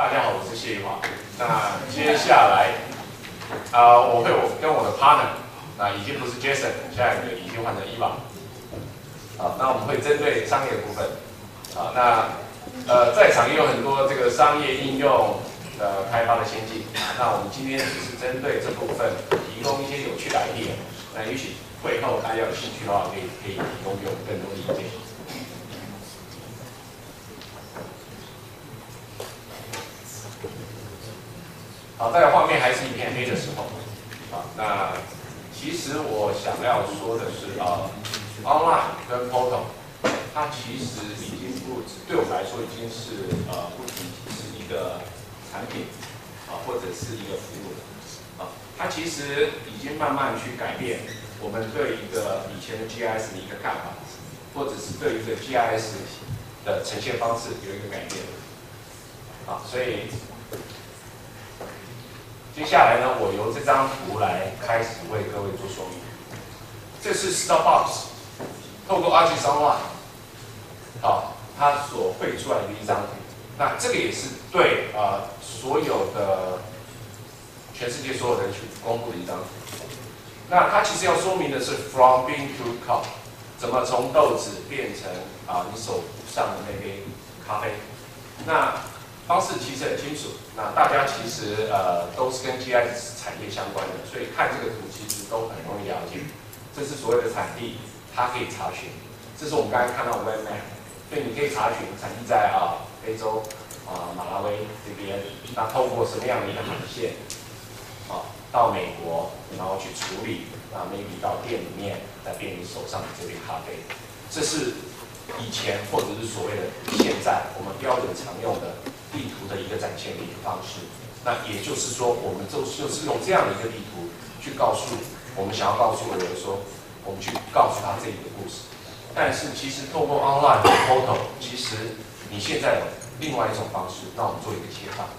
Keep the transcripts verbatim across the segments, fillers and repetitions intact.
大家好，我是谢玉华。那接下来，啊、呃，我会我跟我的 partner， 那已经不是 Jason， 下一个已经换成 Eva。好，那我们会针对商业的部分，啊，那呃，在场也有很多这个商业应用的开发的先进。那我们今天只是针对这部分提供一些有趣的 idea。那也许会后大家有兴趣的话，可以可以提供给我们更多的意见。 好，在画面还是一片黑的时候，啊，那其实我想要说的是，呃 ，online 跟 portal， 它其实已经不对我们来说已经是呃不仅是一个产品啊，或者是一个服务啊，它其实已经慢慢去改变我们对一个以前的 G I S 的一个看法，或者是对一个 G I S 的呈现方式有一个改变，啊，所以。 接下来呢，我由这张图来开始为各位做说明。这是 Starbucks 透过 Archie Online， 好，它所绘出来的一张图。那这个也是对呃所有的全世界所有人去公布的一张图。那它其实要说明的是 From bean to cup， 怎么从豆子变成啊、呃、你手上的那杯咖啡。那 方式其实很清楚，那大家其实呃都是跟 G I S 产业相关的，所以看这个图其实都很容易了解。这是所谓的产地，它可以查询。这是我们刚才看到的 Web Map， 所以你可以查询产地在啊、呃、非洲啊、呃、马拉维这边，那透过什么样的一个航线啊到美国，然后去处理，啊 maybe 到店里面来变你手上的这杯咖啡。这是以前或者是所谓的现在我们标准常用的 地图的一个展现的一个方式，那也就是说，我们就就是用这样的一个地图去告诉我们想要告诉的人说，我们去告诉他这一个故事。但是其实透过 online 和 portal， 其实你现在有另外一种方式，让我们做一个切换。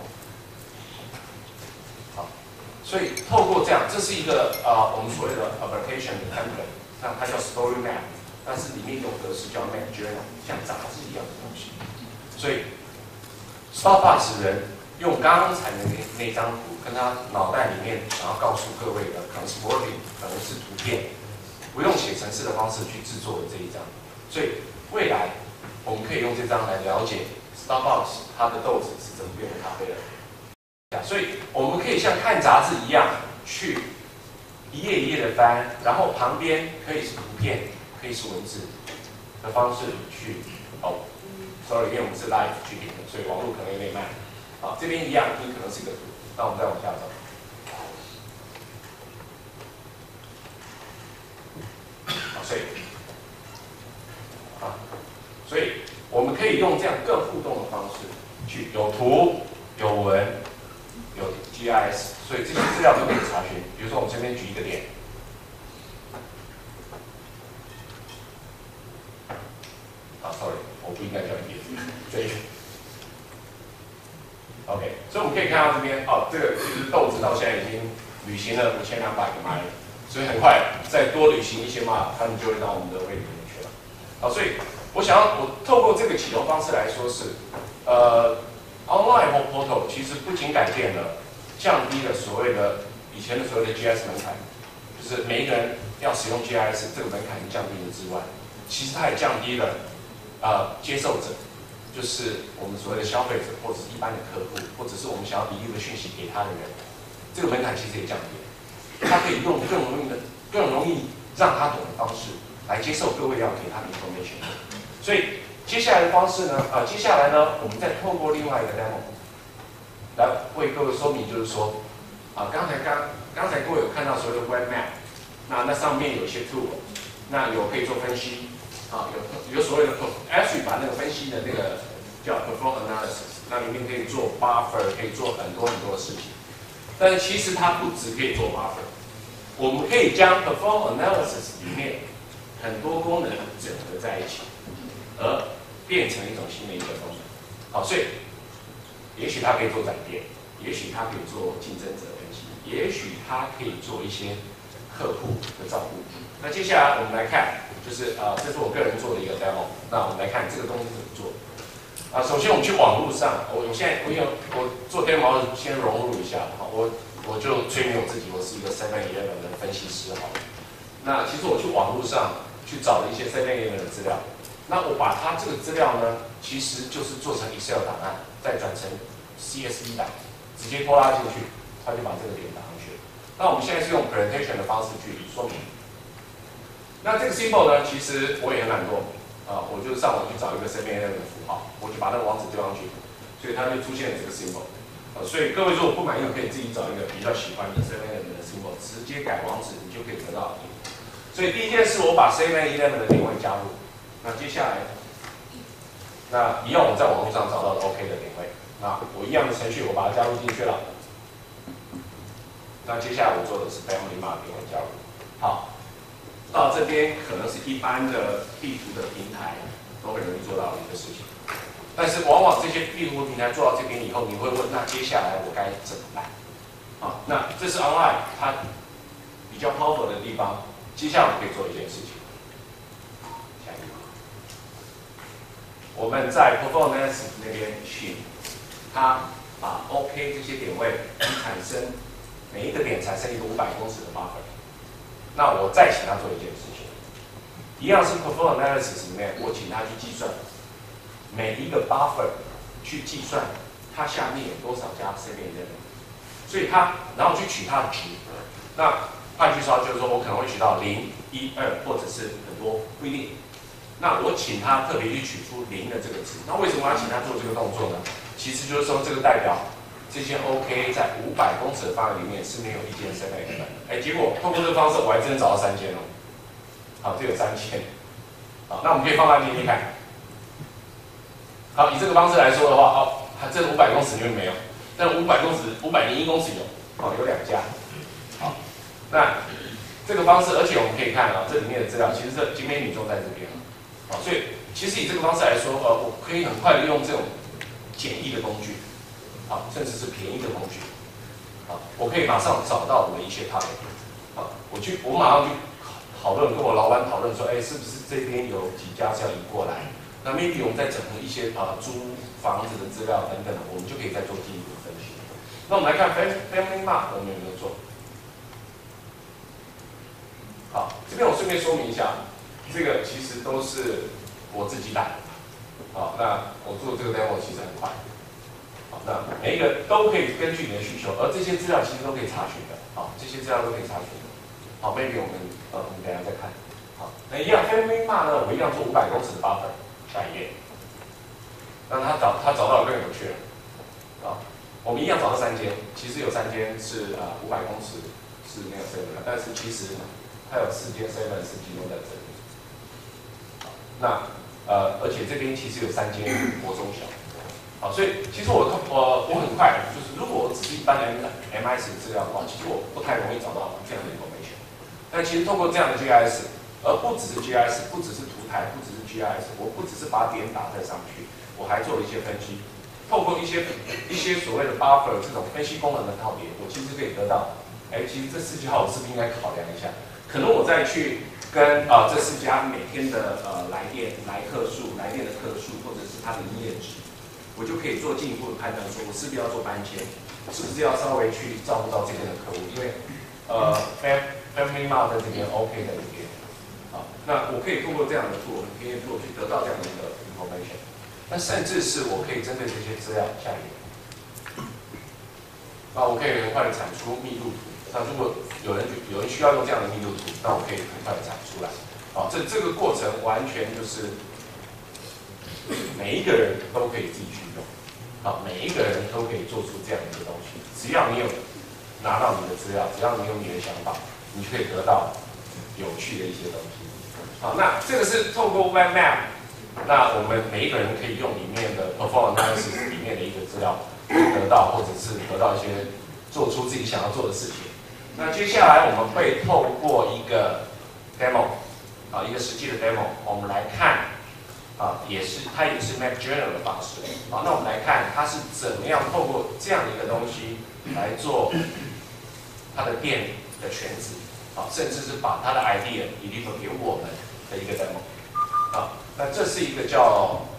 好，所以透过这样，这是一个呃我们所谓的 application 的 template， 那它叫 story map， 但是里面有格式叫 map journal， 像杂志一样的东西，所以 Starbucks 人用刚才的那那张图，跟他脑袋里面想要告诉各位的 transporting 可能是图片，不用写程式的方式去制作的这一张，所以未来我们可以用这张来了解 Starbucks 它的豆子是怎么变成咖啡的。所以我们可以像看杂志一样，去一页一页的翻，然后旁边可以是图片，可以是文字的方式去哦。 Sorry， 因为我们是 live 去点的，所以网络可能有点慢。好，这边一样，你可能是一个图，那我们再往下走。好，所以，啊，所以我们可以用这样更互动的方式，去有图、有文、有 G I S， 所以这些资料都可以查询。比如说，我们这边举一个点。 啊 ，sorry， 我不应该叫你点，所以 ，OK， 所以我们可以看到这边，哦，这个其实豆子到现在已经旅行了五千两百个 mile， 所以很快再多旅行一些 mile， 他们就会到我们的位里面去了。好，所以我想要我透过这个启动方式来说是，呃 ，online 或 portal 其实不仅改变了，降低了所谓的以前的所谓的 G I S 门槛，就是每一个人要使用 G I S 这个门槛降低了之外，其实它也降低了。 呃，接受者就是我们所谓的消费者，或者是一般的客户，或者是我们想要提供的讯息给他的人，这个门槛其实也降低了。他可以用更容易的、更容易让他懂的方式来接受各位要给他的 information。所以接下来的方式呢，呃，接下来呢，我们再透过另外一个 demo 来为各位说明，就是说，啊、呃，刚才刚刚才各位有看到所谓的 web map， 那那上面有一些 tool， 那有可以做分析。 啊，有有所谓的 actually 把那个分析的那个叫 perform analysis， 那里面可以做 buffer， 可以做很多很多的事情。但是其实它不只可以做 buffer， 我们可以将 perform analysis 里面很多功能整合在一起，而变成一种新的一个功能。好，所以也许它可以做转变，也许它可以做竞争者分析，也许它可以做一些客户的照顾。那接下来我们来看。 就是呃，这是我个人做的一个 demo。那我们来看这个东西怎么做。 啊，首先我们去网络上，我我现在我有我做 demo 先融入一下，好，我我就催眠我自己，我是一个 seven eleven 的分析师，好了。那其实我去网络上去找了一些 seven eleven 的资料，那我把它这个资料呢，其实就是做成 Excel 档案，再转成 C S V 档，直接拖拉进去，它就把这个点打上去了。那我们现在是用 presentation 的方式去说明。那这个 symbol 呢，其实我也很懒惰。啊，我就上网去找一个 seven eleven 的符号，我就把那个网址丢上去，所以它就出现了这个 symbol。啊，所以各位如果不满意，可以自己找一个比较喜欢的 seven eleven 的 symbol， 直接改网址，你就可以得到。所以第一件事，我把 seven eleven 的点位加入。那接下来，那一样我在网络上找到了 OK 的点位，那我一样的程序我把它加入进去了。那接下来我做的是 Family Mart 点位加入。好。到这边可能是一般的地图的平台都很容易做到的一个事情，但是往往这些地图平台做到这边以后，你会问，那接下来我该怎么办？啊，那这是 online 它比较 powerful 的地方。接下来我们可以做一件事情，下一个，我们在 performance 那边去，它把 OK 这些点位产生每一个点产生一个五百公尺的 buffer。那我再请他做一件事情，一样是 performance analysis 里面，我请他去计算每一个 buffer 去计算它下面有多少家 seven eleven， 所以他然后去取它的值。那换句话就是说，我可能会取到零、一、二，或者是很多，不一定。那我请他特别去取出零的这个值。那为什么要请他做这个动作呢？其实就是说，这个代表这些 OK 在五百公尺的范围里面是没有一间 seven eleven 的。哎，结果通过这个方式，我还真找到三间哦。好，这有三间。好，那我们可以放大镜一看。好，以这个方式来说的话，好，它这五百公尺里面没有，但五百公尺、五百零一公尺有，好，有两家。好，那这个方式，而且我们可以看啊，这里面的资料其实这景美女中在这边。好，所以其实以这个方式来说，呃，我可以很快的用这种简易的工具。好，甚至是便宜的工具，好，我可以马上找到我的一些 target， 好，我去，我马上去讨论，跟我老板讨论说，哎，是不是这边有几家是要移过来？那 maybe 我们再整合一些啊、呃、租房子的资料等等，我们就可以再做进一步的分析。那我们来看 Family Mart 我们有没有做？好，这边我顺便说明一下，这个其实都是我自己打的，好，那我做这个 demo 其实很快。那每一个都可以根据你的需求，而这些资料其实都可以查询的，好，这些资料都可以查询的。好 ，maybe 我们呃，我们等一下再看。好，那一样 Family Mart 呢，我一样做五百公尺的 buffer， 下一页。那他找他找到更有趣了，啊，我们一样找到三间，其实有三间是啊五百公尺是没有 seven 的，但是其实它有四间 seven 是集中在这里。好，那呃，而且这边其实有三间国中小。好，所以其实我我我很快，就是如果我只是一般的 M I S 的资料的话，其实我不太容易找到这样的 information。但其实透过这样的 G I S， 而不只是 G I S， 不只是图台，不只是 G I S， 我不只是把点打在上去，我还做了一些分析。透过一些一些所谓的 buffer 这种分析功能的套别，我其实可以得到，哎，其实这四家我是不是应该考量一下？可能我再去跟啊、呃、这四家每天的呃来电来客数、来电的客数，或者是它的营业值。我就可以做进一步的判断，说我是不是要做搬迁，是不是要稍微去照顾到这边的客户，因为呃 Family Mart 在这边 OK 在这边，好，那我可以通过这样的做，可以做去得到这样的一个 information， 那甚至是我可以针对这些资料，下一页，那我可以很快的产出密度图，那如果有人有人需要用这样的密度图，那我可以很快的产出来，好，这这个过程完全就是。每一个人都可以自己去用，好，每一个人都可以做出这样的一个东西。只要你有拿到你的资料，只要你有你的想法，你就可以得到有趣的一些东西。好，那这个是透过 Web Map， 那我们每一个人可以用里面的 Performance Analysis 里面的一个资料得到，或者是得到一些做出自己想要做的事情。那接下来我们会透过一个 demo， 啊，一个实际的 demo， 我们来看。啊，也是，它也是 Map Journal 的方式。好，那我们来看它是怎么样透过这样的一个东西来做它的店的选址，啊，甚至是把它的 idea deliver 给我们的一个 demo。啊，那这是一个叫 Z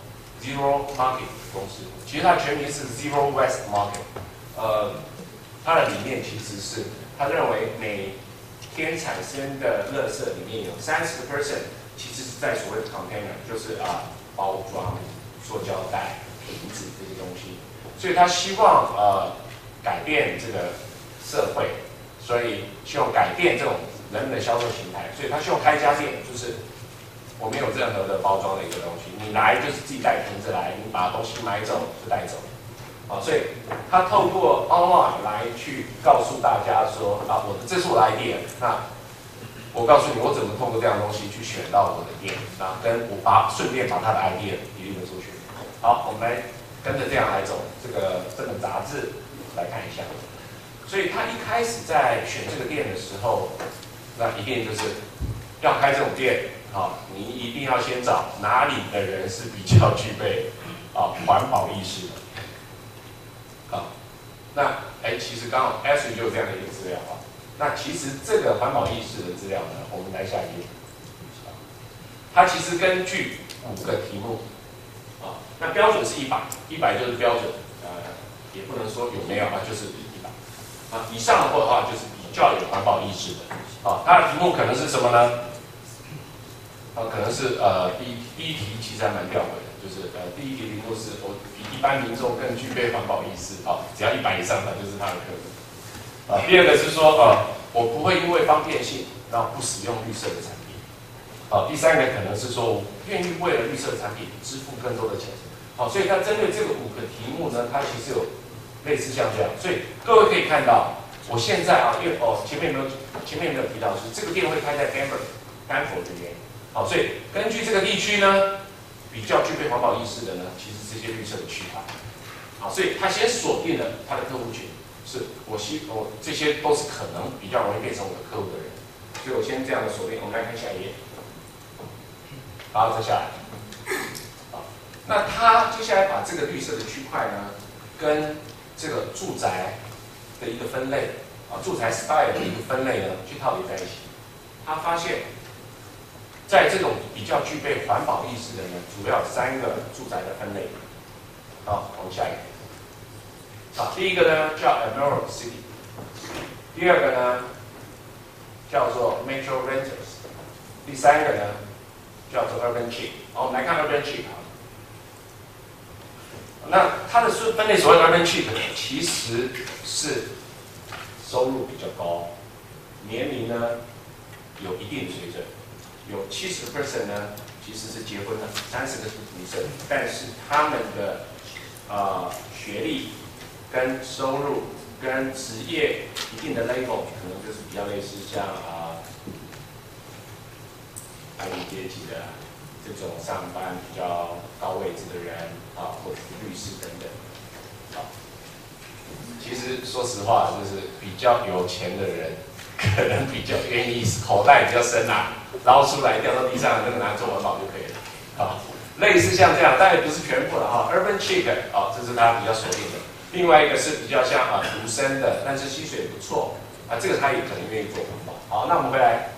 Zero Market 公司，其实它全名是 Zero Waste Market。呃，它的理念其实是，他认为每天产生的垃圾里面有三十个 percent 其实是在所谓的 container， 就是啊包装、塑胶袋、瓶子这些东西，所以他希望呃改变这个社会，所以希望改变这种人们的销售形态，所以他希望开一家店，就是我没有任何的包装的一个东西，你来就是自己带瓶子来，你把东西买走就带走。啊，所以他透过 online 来去告诉大家说，啊，我的这是我的 idea， 那我告诉你，我怎么透过这样的东西去选到我的店，啊，跟我把顺便把他的 idea 一律的出去。好，我们来跟着这样来走，这个这本杂志来看一下。所以他一开始在选这个店的时候，那一定就是要开这种店，啊，你一定要先找哪里的人是比较具备啊环保意识的。好，那哎，其实刚好 Ashley 就有这样的一个资料啊。那其实这个环保意识的资料呢，我们来下一页。它其实根据五个题目啊，那标准是一百，一百就是标准，呃，也不能说有没有啊，就是一百啊。以上的话就是比较有环保意识的啊。它的题目可能是什么呢？啊，可能是呃，第一第一题其实还蛮吊诡的，就是呃，第一题题目是我。一般民众更具备环保意识，啊，只要一百以上的就是他的客户。啊，第二个是说，呃，我不会因为方便性，然后不使用绿色的产品。好，第三个可能是说，我愿意为了绿色的产品支付更多的钱。好，所以它针对这个五个题目呢，它其实有类似像这样。所以各位可以看到，我现在啊，因为哦前面没有前面没有提到是这个店会开在 Denver 丹佛这边。好，所以根据这个地区呢。比较具备环保意识的呢，其实这些绿色的区块，好，所以他先锁定了他的客户群，是我希我这些都是可能比较容易变成我的客户的人，所以我先这样的锁定。我们来看下一页，好，再下来，好，那他接下来把这个绿色的区块呢，跟这个住宅的一个分类啊，住宅 style 的一个分类呢，去套叠在一起，他发现。在这种比较具备环保意识的呢，主要有三个住宅的分类。好，我们下一个。好，第一个呢叫 Emerald City， 第二个呢叫做 Metro Renters， 第三个呢叫做 Urban Chic。好，我们来看 Urban Chic 啊。那它的分类所谓的 Urban Chic 呢，其实是收入比较高，年龄呢有一定的水准。有七十个 percent 呢，其实是结婚了，三十个是独生，但是他们的呃学历、跟收入、跟职业一定的 label， 可能就是比较类似像啊白领阶级的这种上班比较高位置的人啊，或者是律师等等。啊，其实说实话，就是比较有钱的人，可能比较愿意口袋比较深啊。捞出来掉到地上，那个拿来做环保就可以了，啊，类似像这样，当然不是全部了哈。Urban Chic 啊，这是他比较锁定的。另外一个是比较像啊独生的，但是薪水也不错啊，这个他也可能愿意做环保。好，那我们回来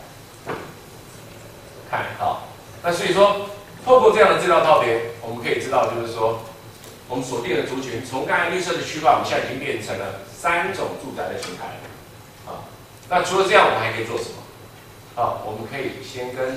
看，好，那所以说透过这样的资料套叠，我们可以知道，就是说我们锁定的族群，从刚才绿色的区块，我们现在已经变成了三种住宅的形态了，啊，那除了这样，我们还可以做什么？啊，我们可以先跟，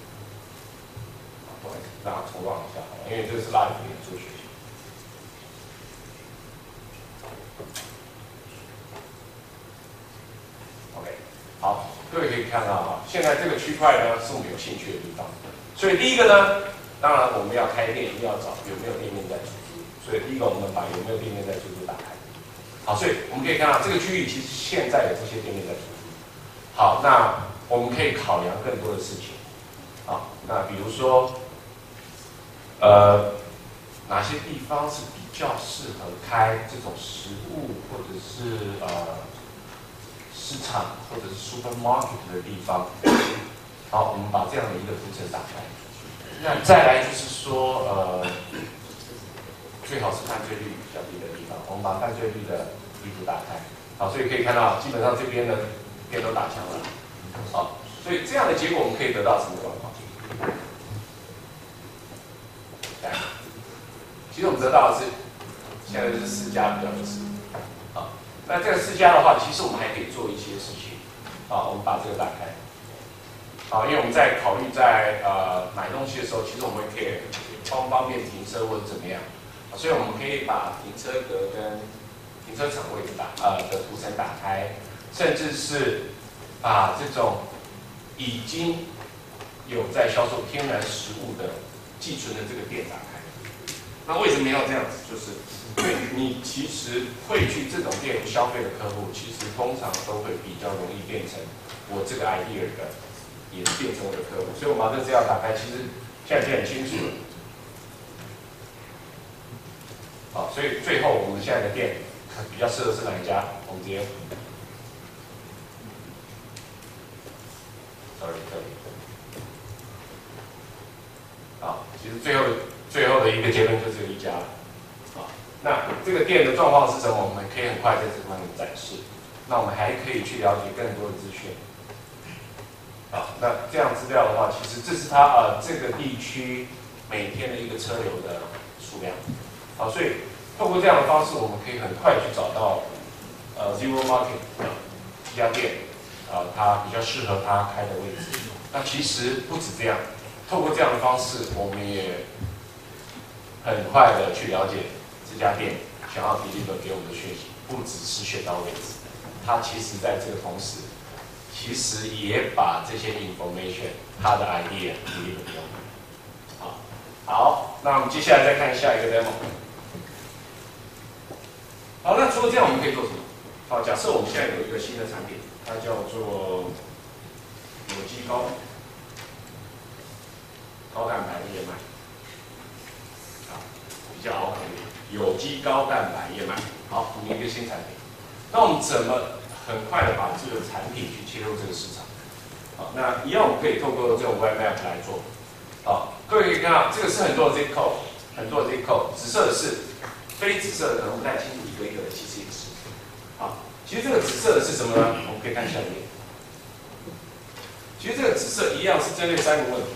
不好意思，大家重放一下，因为这是拉里演出学习。OK， 好，各位可以看到啊，现在这个区块呢是我们有兴趣的地方，所以第一个呢，当然我们要开店，一定要找有没有店面在出租，所以第一个我们把有没有店面在出租打开。好，所以我们可以看到这个区域其实现在有这些店面在出租。好，那。我们可以考量更多的事情，啊，那比如说，呃，哪些地方是比较适合开这种食物或者是呃市场或者是 supermarket 的地方？好，我们把这样的一个图层打开。那再来就是说，呃，最好是犯罪率比较低的地方，我们把犯罪率的地图打开。好，所以可以看到，基本上这边的店都打枪了。好，所以这样的结果我们可以得到什么状况？来， 其实我们得到的是现在是四家比较合适。好，那这个四家的话，其实我们还可以做一些事情。好，我们把这个打开。好，因为我们在考虑在呃买东西的时候，其实我们可以方方便停车或者怎么样，所以我们可以把停车格跟停车场位置打呃的图层打开，甚至是把这种已经有在销售天然食物的寄存的这个店打开。那为什么要这样子？就是因为你其实会去这种店消费的客户，其实通常都会比较容易变成我这个 idea 的，也是变成我的客户。所以我们把这资料打开，其实现在已经很清楚了。好，所以最后我们现在的店比较适合是哪一家？我们直接 ，sorry， 这里。好，其实最后的最后的一个结论就只有一家了。好，那这个店的状况是什么？我们可以很快在这方面展示。那我们还可以去了解更多的资讯。好，那这样资料的话，其实这是它呃这个地区每天的一个车流的数量。好，所以透过这样的方式，我们可以很快去找到呃 Zero Market 这家店，呃它比较适合它开的位置。那其实不止这样。透过这样的方式，我们也很快的去了解这家店想要 deliver 给我们的讯息，不只是选到位置，它其实在这个同时，其实也把这些 information 它的 idea deliver 给我们。好，好，那我们接下来再看下一个 demo。好，那除了这样，我们可以做什么？好，假设我们现在有一个新的产品，它叫做有机高。高蛋白燕麦，啊，比较拗口一点，有机高蛋白燕麦。好，我们一个新产品，那我们怎么很快的把这个产品去切入这个市场？好，那一样我们可以透过这种 web map 来做。好，各位可以看到，这个是很多的 zip code， 很多的 zip code， 紫色的是，非紫色的可能不太清楚，一个一个的，其实也是。好，其实这个紫色的是什么呢？我们可以看下面。其实这个紫色一样是针对三个问题。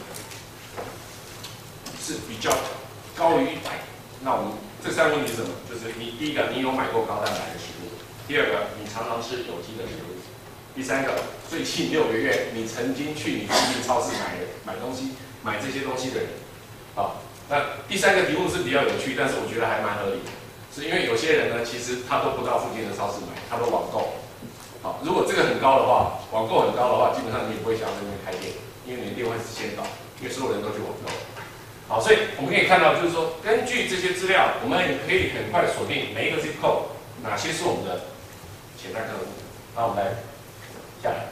是比较高于一百，那我们这三个问题是什么？就是你第一个，你有买过高蛋白的食物；第二个，你常常吃有机的食物；第三个，最近六个月你曾经去你附近超市买买东西、买这些东西的人。好，那第三个题目是比较有趣，但是我觉得还蛮合理的，是因为有些人呢，其实他都不到附近的超市买，他都网购。好，如果这个很高的话，网购很高的话，基本上你也不会想要在那边开店，因为你的店会是先倒，因为所有人都去网购。好，所以我们可以看到，就是说，根据这些资料，我们也可以很快锁定每一个 zip code 哪些是我们的潜在客户。那我们来下来，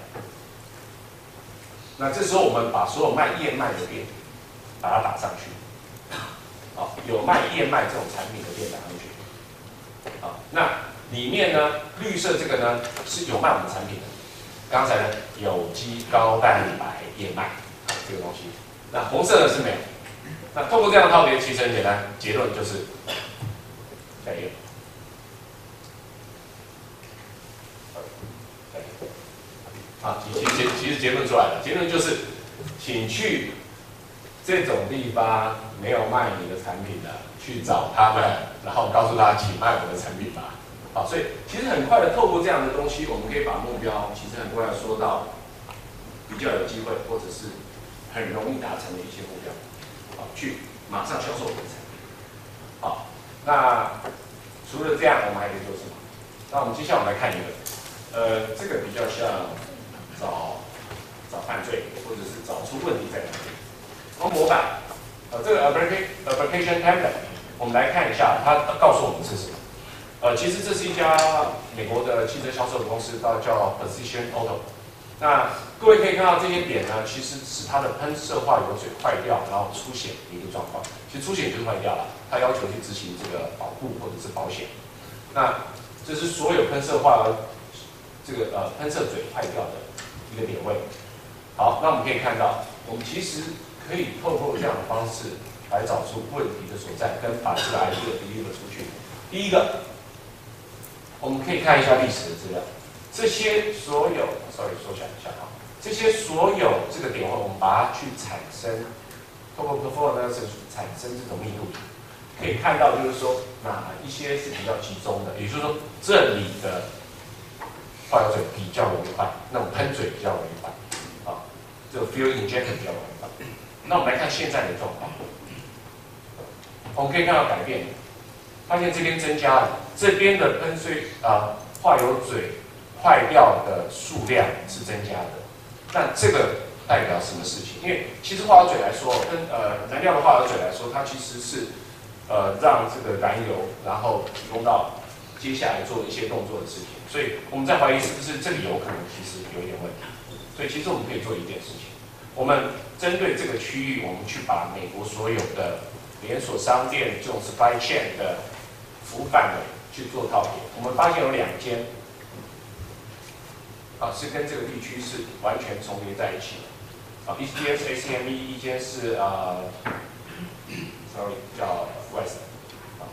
那这时候我们把所有卖燕麦的店把它打上去。好，有卖燕麦这种产品的店打上去。好，那里面呢，绿色这个呢是有卖我们产品的，刚才呢有机高蛋白燕麦这个东西，那红色的是没有。那透过这样的套叠，其实很简单，结论就是没有。好，其实其实结论出来了，结论就是，请去这种地方没有卖你的产品的，去找他们，然后告诉他，请卖我的产品吧。好，所以其实很快的透过这样的东西，我们可以把目标其实很快的说到比较有机会，或者是很容易达成的一些目标。好，去马上销售我们的产品。好，那除了这样，我们还可以做什么？那我们接下来我们来看一个，呃，这个比较像找找犯罪，或者是找出问题在哪里。从模板，呃，这个 application template， 我们来看一下，它告诉我们是什么。呃，其实这是一家美国的汽车销售公司，它叫 Precision Auto。那各位可以看到这些点呢，其实使它的喷射化油嘴坏掉，然后出血的一个状况。其实出血就是坏掉了，它要求去执行这个保护或者是保险。那这是所有喷射化这个呃喷射嘴坏掉的一个点位。好，那我们可以看到，我们其实可以透过这样的方式来找出问题的所在，跟把这个 idea deliver 出去。第一个，我们可以看一下历史的资料。这些所有 ，sorry， 缩小一下啊，这些所有这个点位，我们把它去产生，透过 performance 产生这种密度。 可以看到，就是说哪一些是比较集中的，也就是说这里的化油嘴比较容易坏，那种喷嘴比较容易坏，啊，这个 fuel injector 比较容易坏。那我们来看现在的状况，我们可以看到改变，发现这边增加了，这边的喷水啊、呃、化油嘴坏掉的数量是增加的，那这个代表什么事情？因为其实化油嘴来说，跟呃燃料的化油嘴来说，它其实是呃让这个燃油然后提供到接下来做一些动作的事情，所以我们在怀疑是不是这里有可能其实有一点问题，所以其实我们可以做一件事情，我们针对这个区域，我们去把美国所有的连锁商店这种 supply chain 的服务范围去做套点，我们发现有两间。啊，是跟这个地区是完全重叠在一起的。啊，一间是 A C M E， 一间是啊、呃、，sorry， 叫 West。啊，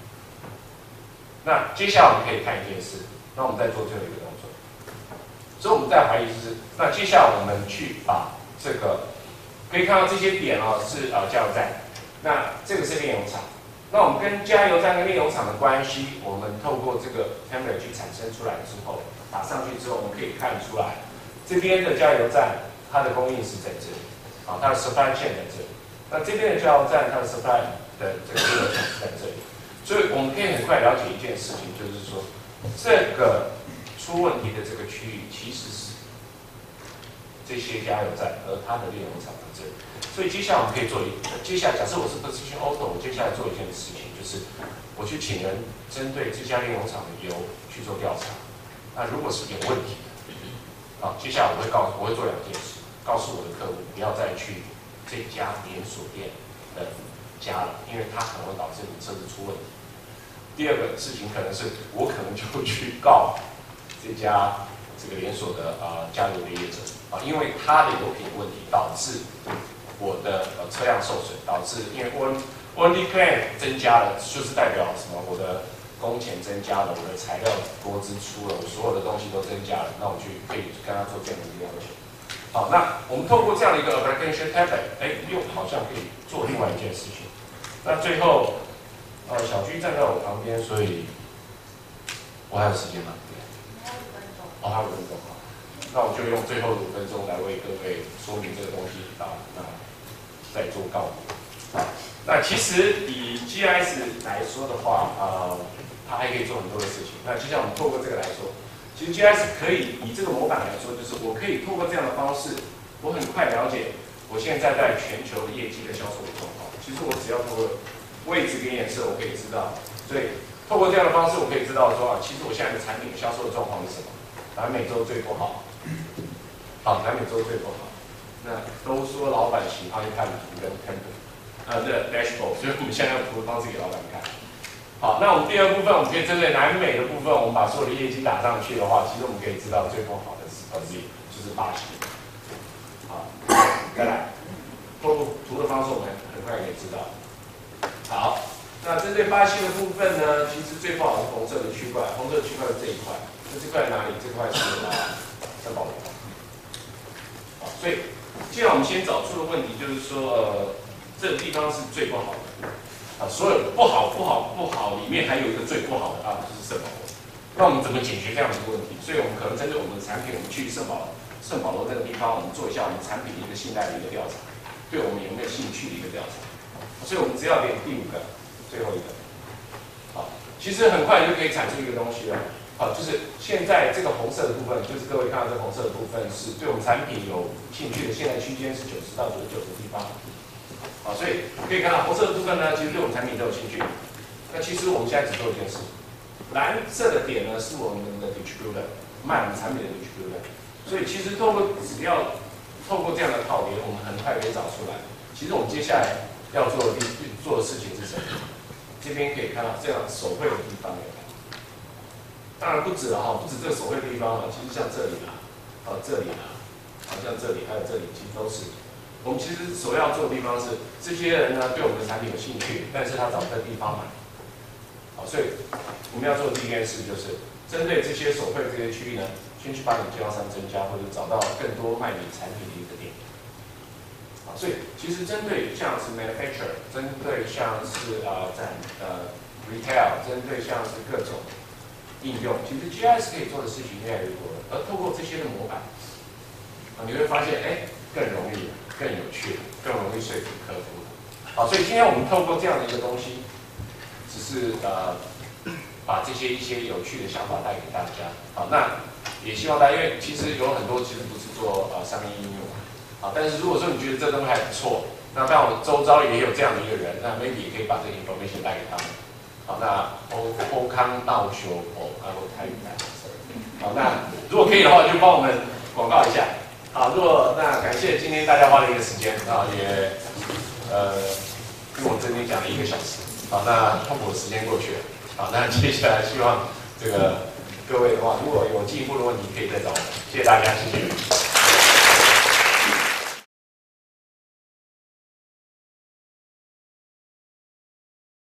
那接下来我们可以看一件事，那我们再做最后一个动作。所以我们在怀疑就是，那接下来我们去把这个可以看到这些点啊、哦、是啊、呃、加油站，那这个是炼油厂。那我们跟加油站跟炼油厂的关系，我们透过这个 template 去产生出来之后。打上去之后，我们可以看出来，这边的加油站它的供应是在这里，啊，它的 supply chain 在这里。那这边的加油站它的 supply 的这个炼油厂是在这里，所以我们可以很快了解一件事情，就是说，这个出问题的这个区域其实是这些加油站和它的炼油厂在这里。所以接下来我们可以做一，接下来假设我是 Precision Auto， 我接下来做一件事情，就是我去请人针对这家炼油厂的油去做调查。那如果是有问题的，好，接下来我会告，我会做两件事，告诉我的客户不要再去这家连锁店的家了，因为它可能会导致你车子出问题。第二个事情可能是我可能就会去告这家这个连锁的呃加油的业者啊，因为它的油品问题导致我的呃车辆受损，导致因为 warranty claim 增加了，就是代表什么？我的工钱增加了，我的材料多支出了，我所有的东西都增加了，那我去可以跟他做这样的一个要求。好，那我们透过这样的一个 application template， 哎，又好像可以做另外一件事情。那最后，呃，小居站在我旁边，所以我还有时间吗？还有五分钟。哦，还有五分钟。好，那我就用最后的五分钟来为各位说明这个东西啊，那再做告别。好，那其实以 G I S 来说的话，呃。它还可以做很多的事情。那就像我们透过这个来说，其实 G I S 可以以这个模板来说，就是我可以透过这样的方式，我很快了解我现在在全球的业绩的销售的状况。其实我只要透过位置跟颜色，我可以知道。所以透过这样的方式，我可以知道说啊，其实我现在的产品销售的状况是什么？南美洲最不好，好，南美洲最不好。那都说老板喜欢看图跟 template， 呃，这 dashboard， 所以我们现在用图的方式给老板看。好，那我们第二部分，我们可以针对南美的部分，我们把所有的业绩打上去的话，其实我们可以知道最不好的是 Brazil， 就是巴西。好，再来，透过图的方式，我们很快可以知道。好，那针对巴西的部分呢，其实最不好是红色的区块，红色的区块是这一块，那这块哪里？这块是啊，三宝龙。好，所以既然我们先找出的问题，就是说，呃，这个地方是最不好的。啊，所有不好、不好、不好里面还有一个最不好的啊，就是圣保罗。那我们怎么解决这样的一个问题？所以我们可能针对我们的产品，我们去圣保圣保罗这个地方，我们做一下我们产品的一个信赖的一个调查，对我们有没有兴趣的一个调查。所以我们只要点第五个，最后一个。好，其实很快就可以产出一个东西了。好，就是现在这个红色的部分，就是各位看到这红色的部分，是对我们产品有兴趣的，现在区间是九十到九十九的地方。啊，所以可以看到红色的部分呢，其实对我们产品都有兴趣。那其实我们现在只做一件事，蓝色的点呢是我们的 distributor， 卖我们产品的 distributor。所以其实透过只要透过这样的套叠，我们很快可以找出来。其实我们接下来要做的做的事情是什么？这边可以看到这样手绘的地方有。当然不止了哈，不止这个手绘的地方了，其实像这里啦，哦这里啦，好像这里还有这里，其实都是。我们其实首要做的地方是，这些人呢对我们的产品有兴趣，但是他找不到地方买，好，所以我们要做的第一件事就是针对这些手绘这些区域呢，先去把你经销商增加，或者找到更多卖你产品的一个点，好， 所以其实针对像是 manufacturer， 针对像是呃在呃 retail， 针对像是各种应用，其实 G I S 可以做的事情越来越多了。而透过这些的模板，啊，你会发现，哎，更容易、更有趣、更容易说服客户。好，所以今天我们透过这样的一个东西，只是呃把这些一些有趣的想法带给大家。好，那也希望大家，因为其实有很多其实不是做呃商业应用。好，但是如果说你觉得这东西还不错，那当我周遭也有这样的一个人，那 maybe 也可以把这个 information 带给他们。好，那欧欧康道修哦，然后台语来。好，那如果可以的话，就帮我们广告一下。好，如果那感谢今天大家花了一个时间，啊，也呃跟我这边讲了一个小时。好，那痛苦的时间过去了。好，那接下来希望这个各位的话，如果有进一步的问题，可以再找我们。谢谢大家，谢谢。